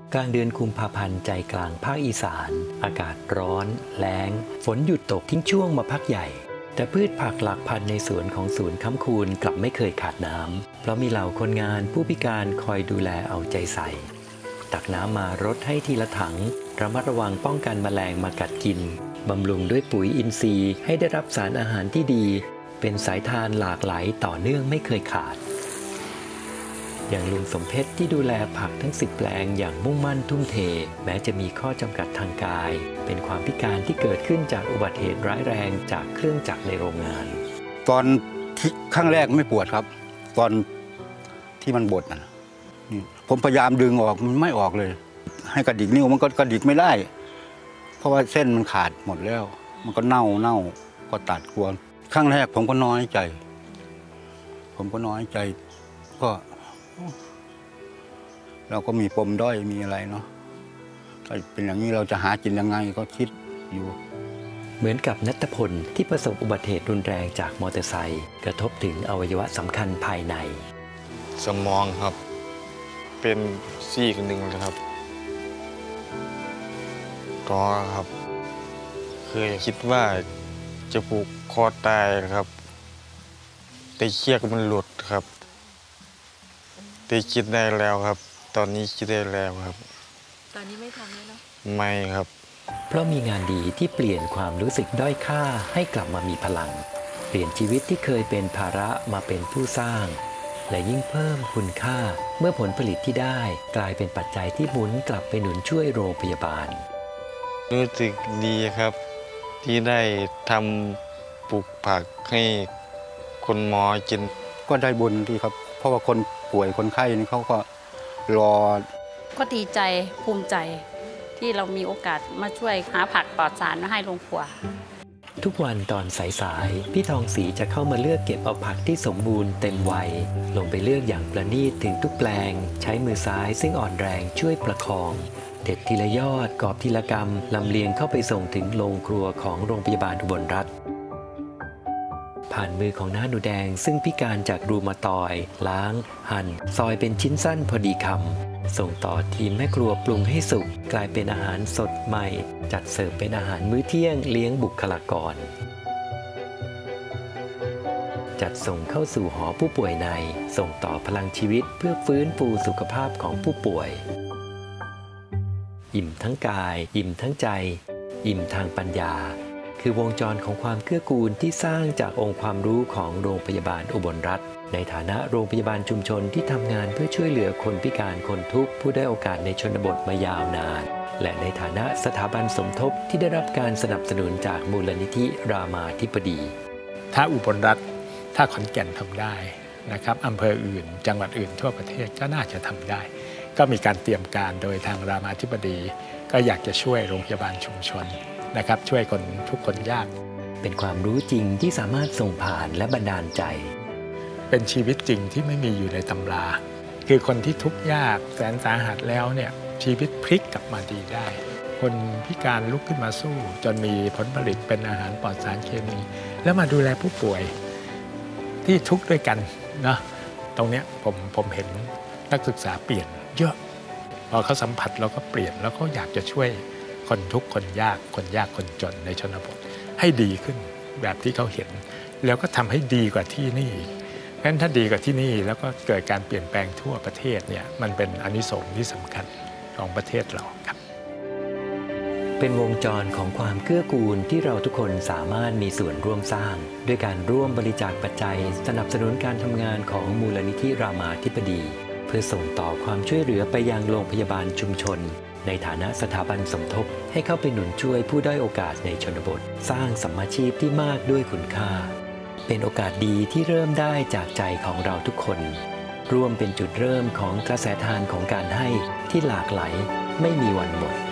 กลางเดือนกุมภาพันธ์ใจกลางภาคอีสานอากาศร้อนแล้งฝนหยุดตกทิ้งช่วงมาพักใหญ่แต่พืชผักหลักพันในสวนของศูนย์ค้ำคูนกลับไม่เคยขาดน้ำเพราะมีเหล่าคนงานผู้พิการคอยดูแลเอาใจใส่ตักน้ำมารดให้ทีละถังระมัดระวังป้องกันแมลงมากัดกินบำรุงด้วยปุ๋ยอินทรีย์ให้ได้รับสารอาหารที่ดีเป็นสายทานหลากหลายต่อเนื่องไม่เคยขาดอย่างลุงสมเพชรที่ดูแลผักทั้ง10 แปลงอย่างมุ่งมั่นทุ่มเทแม้จะมีข้อจำกัดทางกายเป็นความพิการที่เกิดขึ้นจากอุบัติเหตุร้ายแรงจากเครื่องจักรในโรงงานตอนที่ครั้งแรกไม่ปวดครับตอนที่มันบดนะนี่ผมพยายามดึงออกมันไม่ออกเลยให้กระดิกนิ้วมันก็กระดิกไม่ได้เพราะว่าเส้นมันขาดหมดแล้วมันก็เน่าก็ตัดกวนครั้งแรกผมก็น้อยใจก็เราก็มีปมด้อยมีอะไรเนาะถ้าเป็นอย่างนี้เราจะหากินยังไงก็คิดอยู่เหมือนกับณัฐพลที่ประสบอุบัติเหตุรุนแรงจากมอเตอร์ไซค์กระทบถึงอวัยวะสำคัญภายในสมองครับเป็นซี่คนหนึ่งนะครับก็ครับเคยคิดว่าจะผูกคอตายครับแต่เชือกมันหลุดครับแต่คิดได้แล้วครับตอนนี้คิดได้แล้วครับตอนนี้ไม่ทำแล้วเนาะไม่ครับเพราะมีงานดีที่เปลี่ยนความรู้สึกด้อยค่าให้กลับมามีพลังเปลี่ยนชีวิตที่เคยเป็นภาระมาเป็นผู้สร้างและยิ่งเพิ่มคุณค่าเมื่อผลผลิตที่ได้กลายเป็นปัจจัยที่หมุนกลับไปหนุนช่วยโรงพยาบาลรู้สึกดีครับที่ได้ทำปลูกผักให้คนหมอกินก็ได้บุญดีครับเพราะว่าคนป่วยคนไข้นี่เขาก็รอก็ดีใจภูมิใจที่เรามีโอกาสมาช่วยหาผักปลอดสารมาให้โรงครัวทุกวันตอนสายๆพี่ทองศรีจะเข้ามาเลือกเก็บเอาผักที่สมบูรณ์เต็มวัยลงไปเลือกอย่างประณีตถึงทุกแปลงใช้มือซ้ายซึ่งอ่อนแรงช่วยประคองเด็ดทีละยอดกอบทีละกำลำเลียงเข้าไปส่งถึงโรงครัวของโรงพยาบาลอุบลรัตน์ผ่านมือของน้าหนูแดงซึ่งพิการจากรูมาตอยล้างหั่นซอยเป็นชิ้นสั้นพอดีคำส่งต่อทีมแม่ครัวปรุงให้สุกกลายเป็นอาหารสดใหม่จัดเสิร์ฟเป็นอาหารมื้อเที่ยงเลี้ยงบุคลากรจัดส่งเข้าสู่หอผู้ป่วยในส่งต่อพลังชีวิตเพื่อฟื้นฟูสุขภาพของผู้ป่วยอิ่มทั้งกายอิ่มทั้งใจอิ่มทางปัญญาคือวงจรของความเกื้อกูลที่สร้างจากองค์ความรู้ของโรงพยาบาลอุบลรัตน์ในฐานะโรงพยาบาลชุมชนที่ทำงานเพื่อช่วยเหลือคนพิการคนทุกข์ผู้ได้โอกาสในชนบทมายาวนานและในฐานะสถาบันสมทบที่ได้รับการสนับสนุนจากมูลนิธิรามาธิบดีถ้าอุบลรัตน์ถ้าขอนแก่นทำได้นะครับอำเภออื่นจังหวัดอื่นทั่วประเทศก็น่าจะทำได้ก็มีการเตรียมการโดยทางรามาธิบดีก็อยากจะช่วยโรงพยาบาลชุมชนนะครับช่วยคนทุกคนยากเป็นความรู้จริงที่สามารถส่งผ่านและบันดาลใจเป็นชีวิตจริงที่ไม่มีอยู่ในตำราคือคนที่ทุกข์ยากแสนสาหัสแล้วเนี่ยชีวิตพลิกกลับมาดีได้คนพิการลุกขึ้นมาสู้จนมีผลผลิตเป็นอาหารปลอดสารเคมีแล้วมาดูแลผู้ป่วยที่ทุกข์ด้วยกันนะตรงนี้ผมเห็นนักศึกษาเปลี่ยนเยอะพอเขาสัมผัสเราก็เปลี่ยนแล้วเขาอยากจะช่วยคนทุกข์คนยากคนจนในชนบทให้ดีขึ้นแบบที่เขาเห็นแล้วก็ทำให้ดีกว่าที่นี่งั้นถ้าดีกว่าที่นี่แล้วก็เกิดการเปลี่ยนแปลงทั่วประเทศเนี่ยมันเป็นอานิสงส์ที่สำคัญของประเทศเราครับเป็นวงจรของความเกื้อกูลที่เราทุกคนสามารถมีส่วนร่วมสร้างด้วยการร่วมบริจาคปัจจัยสนับสนุนการทำงานของมูลนิธิรามาธิบดีเพื่อส่งต่อความช่วยเหลือไปยังโรงพยาบาลชุมชนในฐานะสถาบันสมทบให้เข้าไปหนุนช่วยผู้ด้อยโอกาสในชนบทสร้างสัมมาชีพที่มากด้วยคุณค่าเป็นโอกาสดีที่เริ่มได้จากใจของเราทุกคนร่วมเป็นจุดเริ่มของกระแสทานของการให้ที่หลากหลายไม่มีวันหมด